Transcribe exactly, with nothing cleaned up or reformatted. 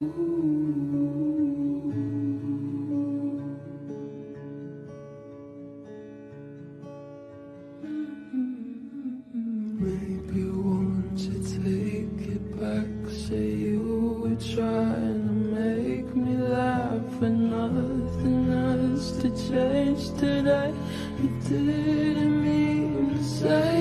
Maybe you want to take it back. Say you were trying to make me laugh, and nothing has to change today. You didn't mean to say